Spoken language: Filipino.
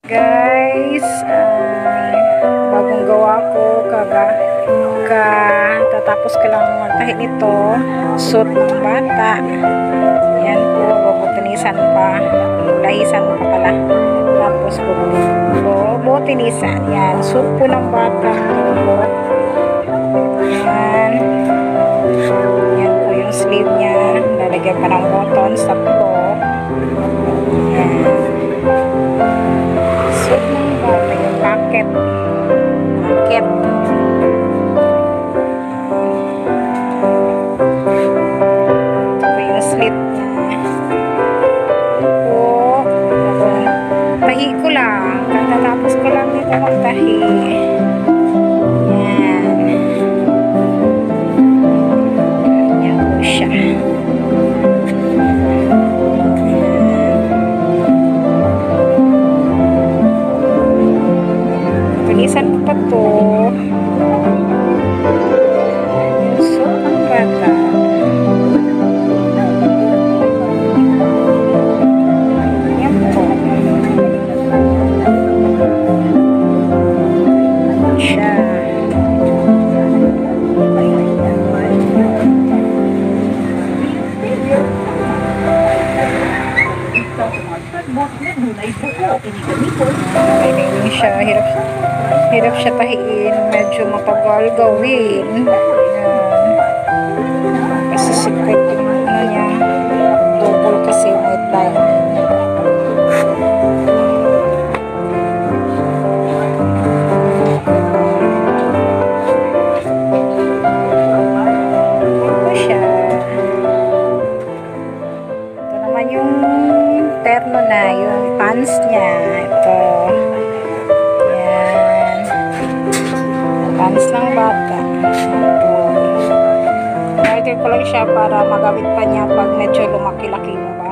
Guys, bagong gawa ko tatapos ko lang magtahi nito, suit ng bata. Yan po, bubutinisan pa, lahisan pa pala, tapos bubutinisan. Yan, suit po ng bata. Yan, yan po yung sleeve nya, lalagyan pa ng buttons sa po. Yan, suit ng bata, yung packet. Tahi ko lang. Katatapos ko lang dito magtahi. Yan. Yan po siya. Palisan ko pa to. So, ang bata. Kailangan siya, hirap siya tahiin, medyo matagal gawin. Kasi secret yung ano niya, double kasi may time. Ito siya. Ito naman yung terno na, yung pants niya. Ito. Yan. Pants ng bata. Ito. Order ko lang siya para magamit pa niya pag medyo lumaki-laki mo ba.